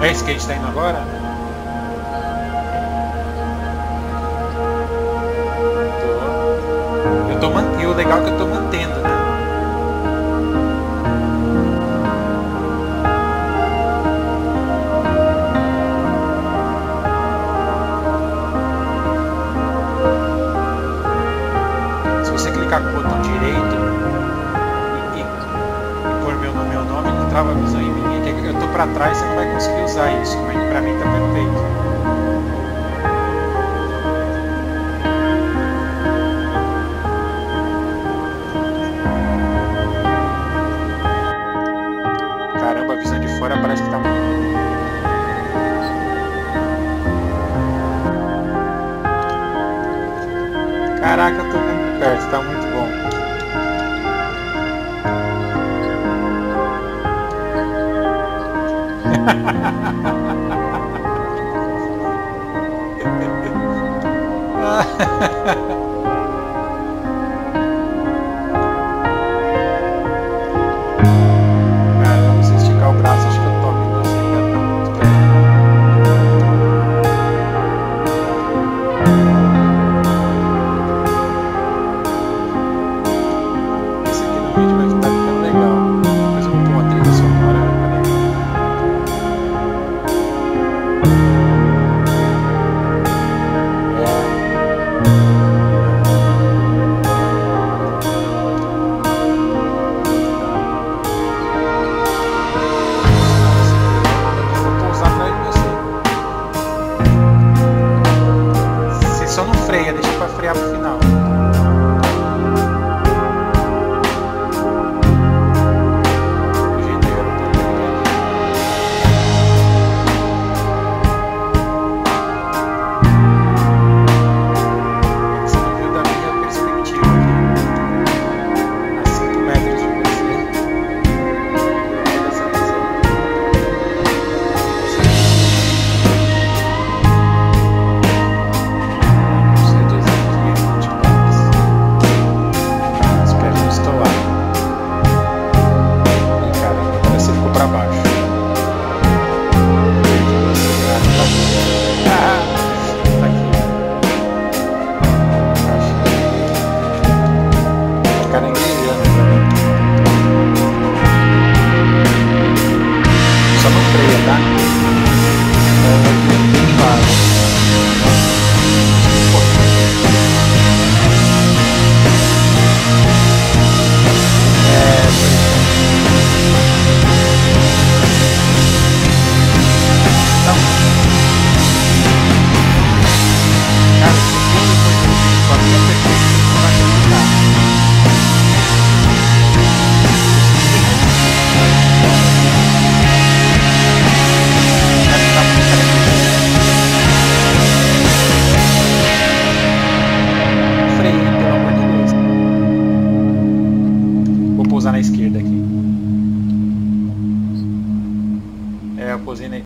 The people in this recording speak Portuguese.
É esse que a gente tá indo agora? Eu tô mantendo. O legal é que eu tô mantendo, né? Se você clicar com o botão direito e pôr meu nome, não trava a visão em mim. Eu tô pra trás, você não vai conseguir usar isso, mas pra mim tá perfeito. Caramba, a visão de fora parece que tá muito... Caraca, eu tô muito perto, tá muito bom. Caramba, se esticar o braço, acho que eu toco em você, cara, tá muito perto. Esse aqui no vídeo vai ficar ficando legal. Depois eu vou pôr uma trilha sonora, vai ficar legal. Só não freia, deixa pra frear pro final.